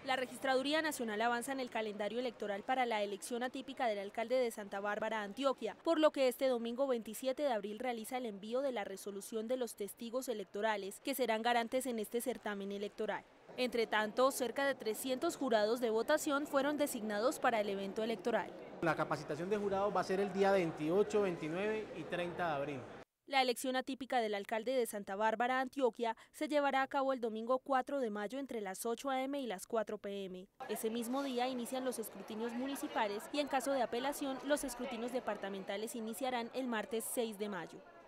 La Registraduría Nacional avanza en el calendario electoral para la elección atípica del alcalde de Santa Bárbara, Antioquia, por lo que este domingo 27 de abril realiza el envío de la resolución de los testigos electorales que serán garantes en este certamen electoral. Entre tanto, cerca de 300 jurados de votación fueron designados para el evento electoral. La capacitación de jurados va a ser el día 28, 29 y 30 de abril. La elección atípica del alcalde de Santa Bárbara, Antioquia, se llevará a cabo el domingo 4 de mayo entre las 8 a.m. y las 4 p.m. Ese mismo día inician los escrutinios municipales y en caso de apelación, los escrutinios departamentales iniciarán el martes 6 de mayo.